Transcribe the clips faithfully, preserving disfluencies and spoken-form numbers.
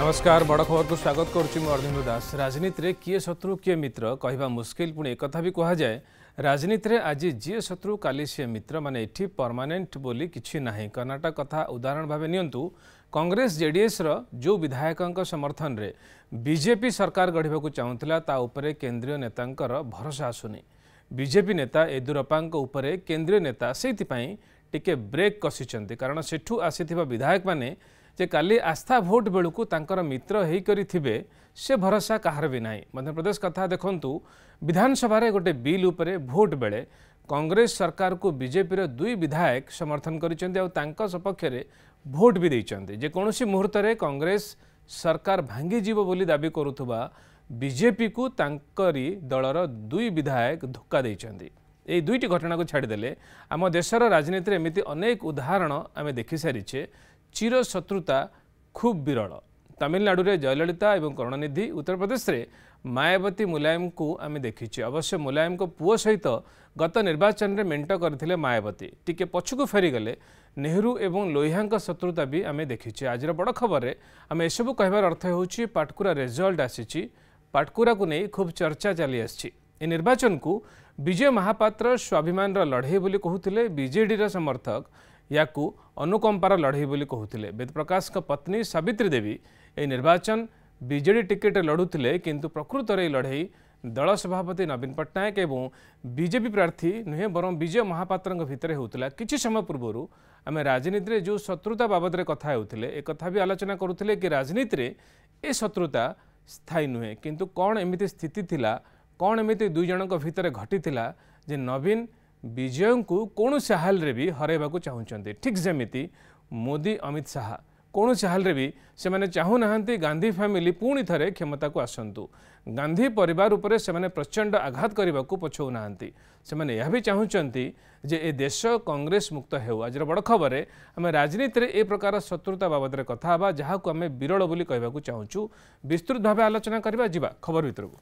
नमस्कार बड़ खबर को स्वागत करुच्ची अर्धेन्दु दास। राजनीति में किए शत्रु किए मित्र कहवा मुस्किल पुणी एक भी कह जाए राजनीति में आज जी शत्रु काली सी मित्र माने एठी परमानेंट बोली किछि नाही। कर्नाटक कथा उदाहरण भाव नियंतु कांग्रेस जेडीएस रो जो विधायकों समर्थन रे बीजेपी सरकार गढ़ा चाहूला ता उपरे केंद्रीय नेतांकर भरोसा आसुनी। बीजेपी नेता येदियुरप्पा उपरे केंद्रीय नेता से टिके ब्रेक कसिचंती कारण सेठू आसीथिबा विधायक माने जे काली आस्था भोट बेलू तांकर मित्र हेई करी थिबे से भरोसा कहार भी नाही। मध्यप्रदेश कथा देखंतु विधानसभा रे गोटे बिल उपरे भोट बेले कांग्रेस सरकार को बीजेपी रे दुई विधायक समर्थन करिसेंती आ तांका सपक्ष रे भोट भी देइचंती। जे कोनोसी मुहूर्त रे कांग्रेस सरकार भांगी जीव बोली दाबी करुथुबा बीजेपी को तांकरी दलर दुई विधायक धोखा देइचंती। এই দুইটি ঘটনাকে ছাড়িদেলে आम देशर राजनीति एमती अनेक उदाहरण आम देखि सारीचे। चिर शत्रुता खूब विरल। तमिलनाडु रे जयललिता और करुणानिधि, उत्तर प्रदेश रे मायावती मुलायम को आम देखीचे। अवश्य मुलायम को पुओ सहित गत निर्वाचन में मेंट करथिले मायावती। टिके पछकु फेरीगले नेहरू एवं लोहिया शत्रुता भी आम देखीचे। आज बड़ खबर में आम एसबू कहबार अर्थ होउछि पाटकुरा रिजल्ट आसीछि। पाटकुरा को नहीं खूब चर्चा चली आछि। ए निर्वाचन को विजय महापात्र स्वाभिमान लड़े बोली कहते बीजेडी समर्थक या अनुकंपार लड़े बोली कहते। वेदप्रकाश पत्नी सावित्री देवी ए निर्वाचन बीजेडी टिकेट लड़ुले किंतु प्रकृत में लड़े दल सभापति नवीन पट्टनायक एवं बीजेपी प्रार्थी नुहे बरं विजय महापात्र भितर होता। किछि समय पूर्व आम राजनीति में जो शत्रुता बाबद कथा होते एक कथा भी आलोचना करुले कि राजनीति में ए शत्रुता स्थायी नुहे किंतु कौन एमती स्थिति थिला कौन एमती दुई जन भितर घटी जे नवीन विजय को कौन हाल रे भी हरैबा चाहते। ठीक जमीती मोदी अमित शाह कौन हाल रे भी से माने चाहूना गांधी फैमिली पुणी थे क्षमता को आसतु। गांधी परिवार उपरे से माने प्रचंड आघात करने को पछौना से माने यह भी चाहते जे ए देश कांग्रेस मुक्त हो। आज बड़ खबर है आम राजनीति में ए प्रकार शत्रुता बाबद कथा हवा जहाँ को आम विरल बोली कहवाक चाहूँ। विस्तृत भाव आलोचना करवा जिबा खबर भितर को।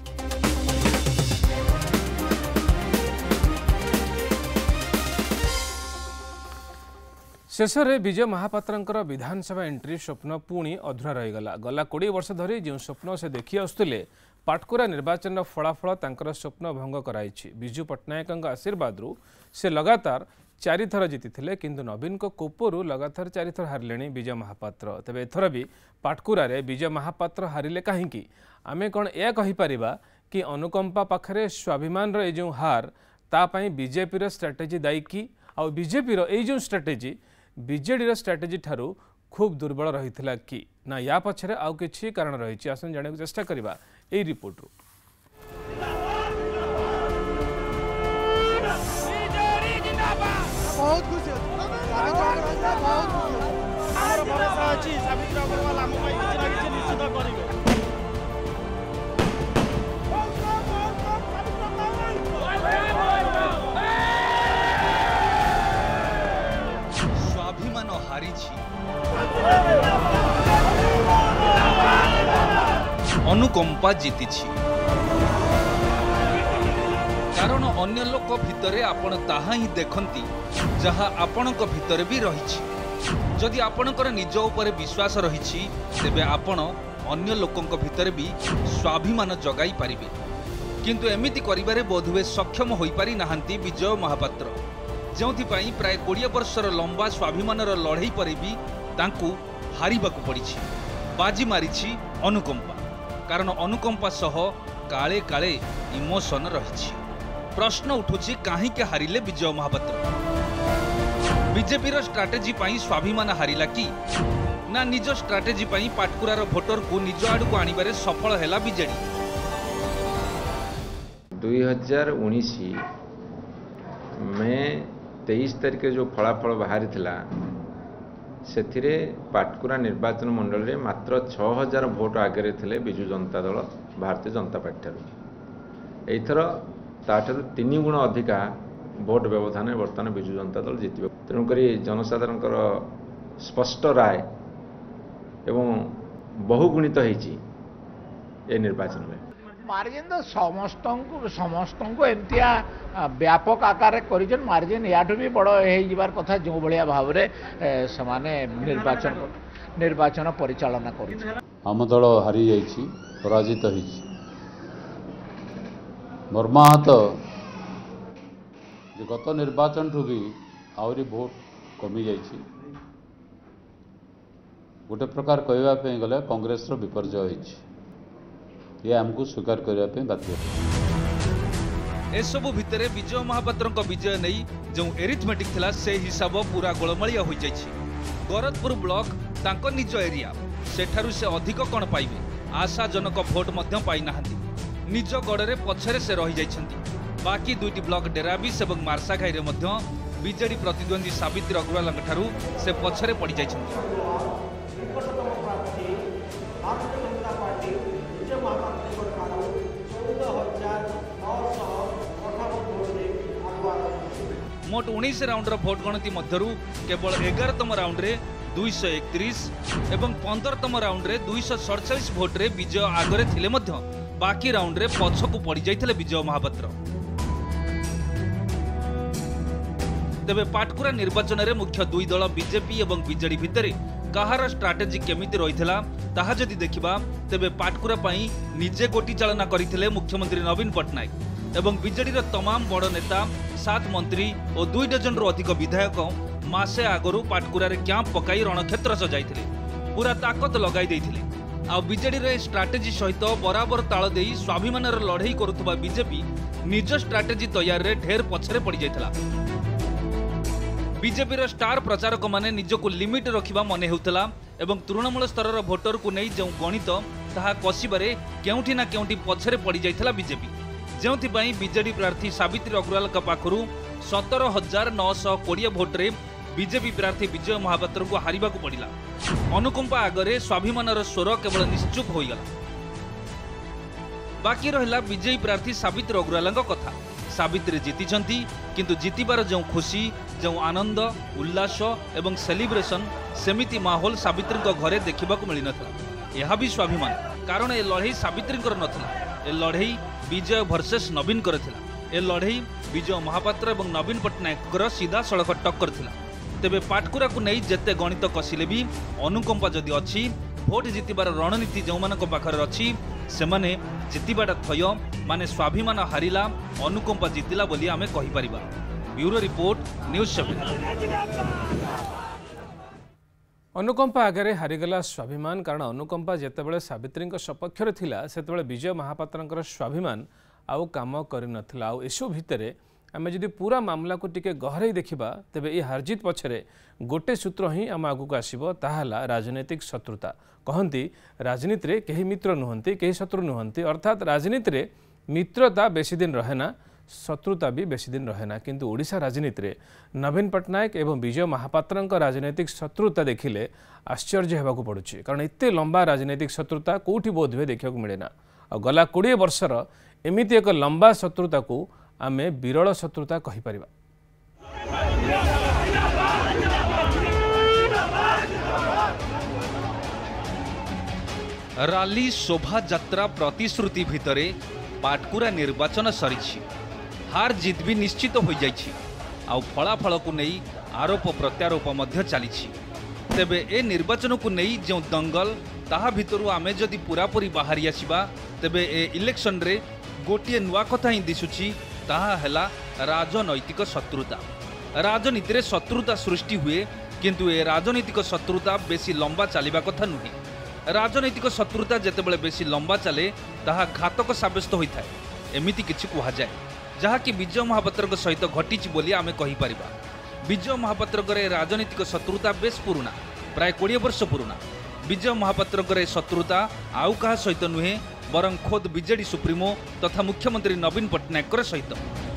शेष में विजय महापात्र विधानसभा एंट्री स्वप्न पुणी अधूरा रहीगला। गला कोड़े वर्ष धरी जो स्वप्न से देखी आसुले पाटकुरा निर्वाचन फलाफल तांकर स्वप्न भंग कराई। विजु पट्टनायक आशीर्वाद से लगातार चारि थर जीति किंतु नवीन को कोपरू लगातार चारि थर हारिले विजय महापात्र। तेबे एथर भी पाटकुरा रे विजय महापात्र हारिले कहीं आमे कौन यह कहीपर कि अनुकंपा पाखरे स्वाभिमान रो जो हार तापाई बीजेपी स्ट्राटेजी दायी कि आ बीजेपी रो जो स्ट्राटेजी बीजेडी स्ट्राटेजी ठारू खूब दुर्बल रही कि ना या पछरे आउ किछि कारण रही। आसन जाने चेष्टा करबा एई रिपोर्ट रू। बहुत खुशी भरोसा अच्छी सावित्री अग्रवाल आम निश्चित करेंगे। स्वाभिमान हारी अनुकंपा जीति कारण अन्य लोक भितरे आपण ताहा ही देखंती जहा आपणक भितरे भी रही। जदि आपणकर निज उपरे विश्वास रही तेबे आपण अन्य लोकंक भितरे भी स्वाभिमान जगाई पारिबे। किंतु एमिति करिबारे बोधुए सक्षम होई पारि नाहंती विजय महापात्र जोंथिपाई प्राय कोड़े वर्षर लंबा स्वाभिमान लड़ई पर भी तांकू हारिबाकू पड़िछि। बाजी मारिछि अनुकंपा कारण अनुकंपा सह काले काले इमोशन रही। प्रश्न उठुछि काहे के हारिले विजय महापात्र। बीजेपी रो स्ट्राटेजी पाई स्वाभिमान हारिला कि ना निज स्ट्राटेजी पाई पाटकुरार भोटर को निज आड़ को आनिबारे सफल हैला बीजेडी। दुई हजार उन्नीस में तेईस तारीख जो फलाफल बाहरी थिला से पाटकुरा निर्वाचन मंडल में मात्र छह हजार भोट आगे थे विजु जनता दल भारतीय जनता पार्टी ठार। एथर ताठू तीन गुण अधिका भोट व्यवधान बर्तमान विजु जनता दल जीत। तेणुक जनसाधारण स्पष्ट राय एवं बहुगुणित होती निर्वाचन में मार्जिन तो समस्त समस्त को एमतिया व्यापक आकार कर मार्जिन या भी बड़ हो कथा जो भाया भाव में से निर्वाचन निर्वाचन परिचालना करुछि। आम दल हारी जाइछि, पराजित होइछि। मर्माहत जे गत निर्वाचन ठू भी आहरी भोट कमी जाइछि। गोटे प्रकार कहवाई गले कांग्रेस विपर्जय होइछि। ये आमको स्वीकार करने बाध्य। एसबू भितर विजय महापात्र विजय नहीं जो एरिथमेटिक थिला से हिसाब पूरा गोलमालिया हो जाइछि। गरदपुर ब्लॉक तांको निज एरिया सेठारु से अधिक कौन पाइबे आशाजनक भोट मध्य पाई नाहांती। निज गड़े पछरे से रही जाइछंती। बाकी दुईटी ब्लॉक डेराबिस और मार्साघाई रे मध्य बीजेडी प्रतिद्वंदी सावित्री अग्रवाल ठारू से पछरे पड़ जाइछंती। मोट उन्नीस राउंडर भोट गणति मध्यरु केवल एगारतम राउंड्रे दुईश एकतीस एवं पंद्रहतम राउंड्रे दुईश सड़चाश भोट्रे विजय आगरे थिले मध्य बाकी राउंड्रे पछकु पड़ी जाइथिले विजय महापात्र। तेबे पाटकुरा निर्वाचन में मुख्य दुई दल बीजेपी और बीजेडी भितर कहार स्ट्राटेजी केमिति रहिथिला ताहा जदि देखिबा तेबे पाटकुरा पई निजे गोटी चालना करिथिले मुख्यमंत्री नवीन पट्टनायक एवं बीजेडी तमाम बड़ नेता सात मंत्री और दुई डजन रु अधिक विधायक मासे आगरू पाटकुरा कैंप पकाई रणक्षेत्र सजाइथिले पूरा ताकत लगाई देइथिले। आ बीजेडी रे स्ट्राटेजी सहित बराबर ताल देई स्वाभिमानर लड़ाई करुथबा बीजेपी निज स्ट्राटेजी तैयार रे ढेर पछरे पड़ी जाइथिला। बीजेपी रो स्टार प्रचारक माने निजको लिमिट रखिबा मने हेउतला एवं तृणमूल स्तर भोटर को नहीं जो गणित ताहा कसिबारे केउठी ना केउठी पछरे पड़ी जाइथिला बीजेपी। जेउथिपाई बीजेडी प्रार्थी सावित्री अग्रवाल पाखरु सतर हजार नौश कोड़े भोट्रे बीजेपी प्रार्थी विजय महापात्र को हारिबा को पड़िला। अनुकंपा आगरे स्वाभिमानर स्वर केवल निश्चुप होइगला। बाकी रहिला विजयी प्रार्थी सावित्री अग्रवाल कथा। सावित्री जीतिछंती किंतु जीतिबार जो खुशी जो आनंद उल्लास एवं सेलिब्रेशन सेमिति माहौल सावित्री घरे देखा मिल नथिला। यह भी स्वाभिमान कारण ए लड़ई सावित्री नथिला। ए लड़ई विजय भर्सेस नवीन कर थिला। ए लड़ई विजय महापात्र और नवीन पट्टनायक सीधा सड़क टक्कर थिला। तेबे पाटकुरा को नहीं जेते गणित कसिले भी अनुकंपा जदि अच्छी भोट जीतिबार रणनीति जो मानक पाखर अच्छी सेमाने जीतिबाटा थय माने स्वाभिमान हारिला अनुकंपा जीतिला बोली आमे कहि परिबा। Bureau report news seven. अनुकंपा आगे हारिगला स्वाभिमान कारण अनुकंपा जितेबाला सावित्री सपक्षर थिला सेतेबाला विजय महापात्र स्वाभिमान आउ काम कर नथिला। आउ एसो भितर आम जदि पूरा मामला को टिके गहराई देखिबा तेबे ए हारजित पछरे गोटे सूत्र ही आम आगु आसीबो ताहाला राजनीतिक शत्रुता। कहती राजनीति रे केही मित्र नुहंती केही शत्रु नुहंती अर्थात राजनीति रे मित्रता बेसी दिन रहेना शत्रुता भी बेसी दिन रहेना। किंतु ओडिशा राजनीति रे नवीन पट्टनायक एवं विजय महापात्र राजनीतिक शत्रुता देखिले आश्चर्य होगाकू पड़ुछि कारण एते लंबा राजनीतिक शत्रुता कोठी बोध हुए देखा मिलेना। आ गला कोड़े वर्षर एमिति एक लंबा शत्रुता को आमे विरल शत्रुता कहि परिबा। राली शोभा यात्रा प्रतिश्रुति भितरे पाटकुरा निर्वाचन सरीछि। हार जीत भी निश्चित हो जाइछि। आउ फलाफल को नहीं आरोप प्रत्यारोप मध्य चलीछि। तेबे ए निर्वाचन को नहीं जो दंगल ताहा भितरु आमे जदि पूरापूरी बाहरी आसिबा तेबे ए इलेक्शन रे गोटे नुआ कथा ही दिसुछि ताहा हेला राजनैतिक शत्रुता। राजनीति रे शत्रुता सृष्टि हुए किंतु ए राजनैतिक शत्रुता बेसी लंबा चलिबा कथा नुहे। राजनैतिक शत्रुता जेतेबेले बेसी लंबा चले ताहा घातक साब्यस्त होइथाय एमिति किछि कुहा जाय जहाँकि विजय महापात्र सहित घटी बोली आमे कहि परिबा। विजय महापात्र राजनीतिक शत्रुता बेस पुराना प्राय कोड़े वर्ष पुराना। विजय महापात्र शत्रुता आउ कहा सहित नुहे बरं खोद बीजेडी सुप्रीमो तथा मुख्यमंत्री नवीन पट्टनायक सहित।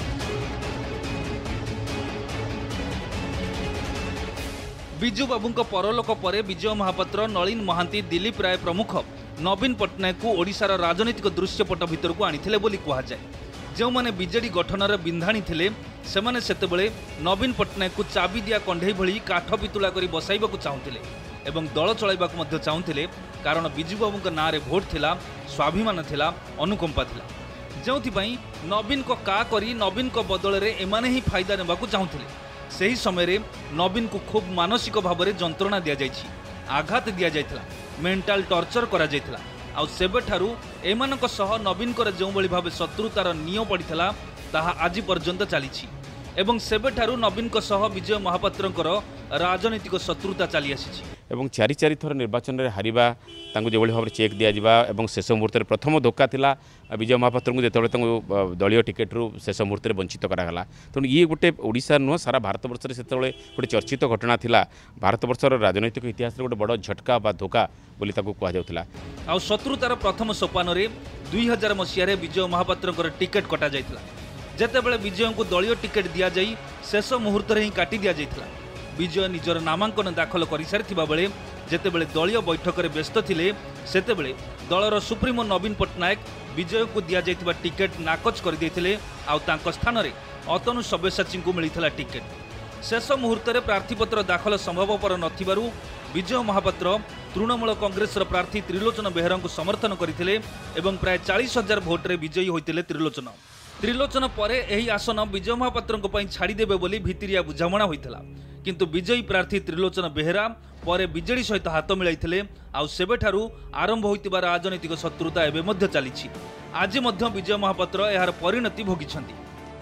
विजु बाबूंक परलोक परे विजय महापात्र नलिन महांती दिलीप राय प्रमुख नवीन पट्टनायक को ओडिशार राजनीतिक दृश्यपट भितर को आनिथिले बोली कहा जाए। जो माने बीजेडी गठनर बिंधाणी थिले सेमाने सेतेबेले नवीन पट्टनायक को चाबी दिया कंढई भली काठ पितुला करी बसाइबा को चाहुथिले एवं दल चलाइबा को मध्य चाहुथिले कारण बिजू बाबूंक नारे भोट थिला स्वाभिमान थिला अनुकंपा थिला। जोंथिपाई नवीन को का करी नवीन को बदल रे एमाने ही फायदा नेबा को चाहुथिले। सही समय रे नवीन को खूब मानसिक भाव में जंत्रणा दि जाइछि। आघात दिया जायथिला मेंटल टॉर्चर करा जायथिला आउ सेबेठारू एमानक सह नवीनकर जो भली भाबे शत्रुतार नियो पड़िथिला ताहा आज पर्यंत चलीछि एवं सेबेठारू नवीनक सह विजय महापात्रंकर राजनीतिक शत्रुता चली आसीछि एवं चारि चारि थर निर्वाचन में हारिबा तांको जो भाव चेक दि जावा शेष मुहूर्त प्रथम धोखा थिला विजय महापात्र को जो दलीय टिकेट रु शेष मुहूर्त में वंचित करागला तेणु ये गोटे ओडिशा नुह सारा भारत वर्ष से गोटे चर्चित घटना थिला भारत वर्षर राजनैतिक इतिहास गोटे बड़ झटका बा धोखा बोली ताको कहा जाउथिला आ शत्रुतार प्रथम सोपान रे दुई हजार मसीह विजय महापात्र टिकेट कटा जाइथिला जेतेबेले विजय को दलीय टिकेट दि जाई शेष मुहूर्त ही काटी दि जाइथिला विजय निजर नामांकन दाखल कर सारिथिबा बेले जेतेबेले दलीय बैठक में व्यस्त थिले सेतेबेले दलर सुप्रीमो नवीन पट्टनायक विजय को दि जाइथिबा टिकेट नाकच कर देथिले आ तांको स्थान रे अतनु सब्यसाची को मिलिथिला टिकेट शेष मुहूर्त में प्रार्थीपत्र दाखल संभवपर नथिबारु विजय महापात्र तृणमूल कांग्रेस प्रार्थी त्रिलोचन बेहरा को समर्थन करथिले एवं प्राय चालीस हजार भोट्रे विजयी होइतिले त्रिलोचन त्रिलोचन परे एही आसन विजय महापात्रंको पई छाड़ीदेबे बोली भितिरिया बुझामणा होइतिला किंतु विजयी प्रार्थी त्रिलोचन बेहरा परे बीजेडी सहित हाथ मिलाइथिले आउ सेबेठारू आरंभ होइतिबा राजनीतिक शत्रुता एबे मध्य चलीछि आज मध्य विजय महापात्र एहार परिणति भोगिछन्ति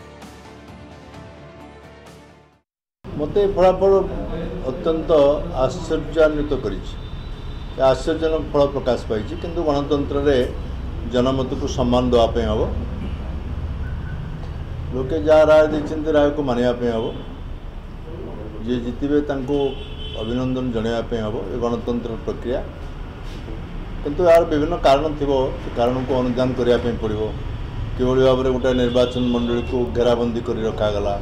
मते फलाफल अत्यंत आश्चर्यान्वित करिछि आश्चर्यजनक फल प्रकाश पाइछि किंतु गणतंत्र रे जनमत को सम्मान देवाई हम लोके जहाँ राय देते राय को मानियापी हम जी जितबे अभिनंदन जनवाई हम ये गणतंत्र प्रक्रिया किंतु यार विभिन्न कारण थी कारण को अनुधान करने पड़ो कि भाव में गोटे निर्वाचन मंडली को घेराबंदी कर रखागला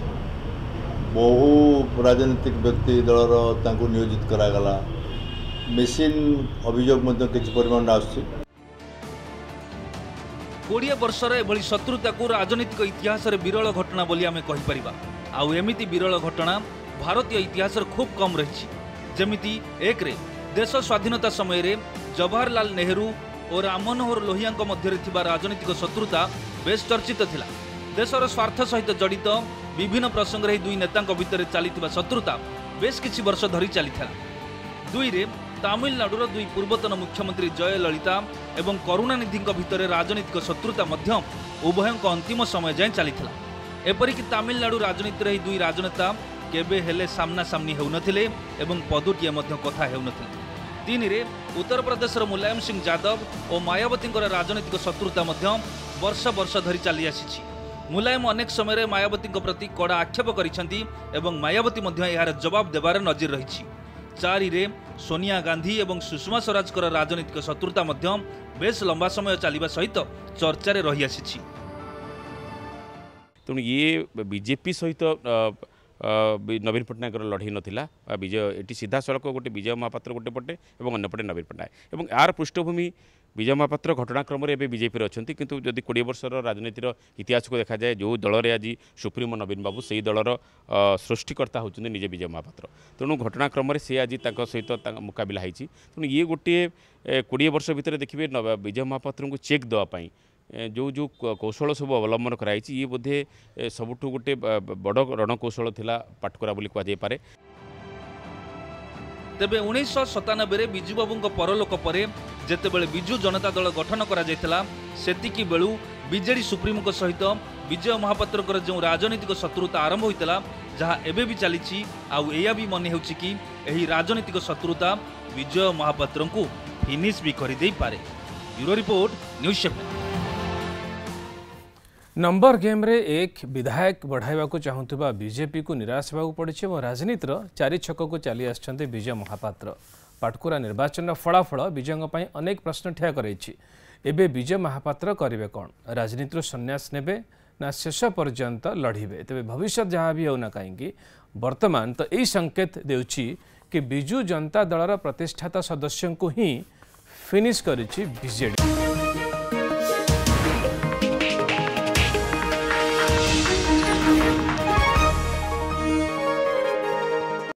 बहु राजनीतिक व्यक्ति दलर नियोजित करागला मेसीन अभियोग किसी परिमाण आस कोड़े वर्षर एभली शत्रुता को राजनीतिक इतिहास रे विरल घटना बोली आमे कहि परिबा आउ एमिति विरल घटना भारतीय इतिहास खूब कम रही जमिति एक रे देश स्वाधीनता समय रे जवाहरलाल नेहरू और राम मनोहर लोहिया मध्य थिबा राजनीतिक शत्रुता बेस चर्चित थिला देशर स्वार्थ सहित जड़ित विभिन्न प्रसंग रे दुई नेता भितर चली शत्रुता बेस किछि वर्ष धरी चली दुई रे तमिलनाडुर दुई पूर्वतन मुख्यमंत्री जयललिता एवं करुणानिधि भितर राजनीतिक शत्रुता मध्य उभयों अंतिम समय जाए चली एपरिक तमिलनाडु राजनीति में दुई राजनेता केबे हेले सामना सामनी हेउनथिले एवं पदुटिए मध्य कथा हेउनथिले तीन रे उत्तर प्रदेश मुलायम सिंह यादव और मायावती राजनीतिक शत्रुता मध्य वर्ष वर्ष धरी चली आसी मुलायम अनेक समय मायावती प्रति कड़ा आक्षेप करिसेंती एवं मायावती मध्य यार जवाब देबार नजर रही चारि रे सोनिया गांधी एवं सुषमा स्वराज राजनीतिक शत्रुता मध्य बेस लंबा समय चलने सहित चर्चा रही आसी तेणु ये बीजेपी सहित नवीन पट्टनायक लड़ई नाला विजय ये सीधा सड़क गोटे विजय महापात्र गोटे पटे और अंपटे नवीन पट्टनायक और यार पृष्ठभूमि विजय महापात्र घटनाक्रम में बीजेपी अच्छा किंतु जदि कोड़े वर्षर राजनीतिर इतिहास को देखा जाए जो दल में आज सुप्रीमो नवीन बाबू से दलर सृष्टिकर्ता होती निजे विजय महापात्र तेणु घटनाक्रम में सी आज सहित मुकाबला होती तेणु ये गोटे कोड़े वर्ष भितर देखिए विजय महापात्र को चेक देवाई जो जो कौशल सब अवलंबन कराई ये बोधे सबुठु गोटे बड़ रणकौशल थिला पाटकुरा बोली कहुए तेबे उन्नीस सौ सतानबे बिजू बाबू परलोक पर जेतेबेले बिजू जनता दल गठन करा जायतिला सेतिकी बेलू बीजेडी सुप्रीमो सहित विजय महापात्र जो राजनीतिक शत्रुता आरंभ होता जहाँ एबे भी चली आउ एया भी मन हो कि एही राजनीतिक शत्रुता विजय महापात्र को फिनिश भी कर दे पारे। Bureau report news seven. Number game रे एक विधायक बढ़ाइबा को चाहूबा बीजेपी को निराश होगा पड़ी और राजनीतिर चारि छक को चली आसछन्ते विजय महापात्र पाटकुरा निर्वाचन फलाफल विजय अनेक प्रश्न ठिया करैछि एबे विजय महापात्र करिवे कौन राजनीतिर संन्यास नेबे ना शेष पर्यंत लड़िबे तेबे भविष्य जहाँ भी होना कहीं वर्तमान तो यही संकेत देउछि कि बिजू जनता दलर प्रतिष्ठाता सदस्यों को ही फिनिश करिछि बीजेडी।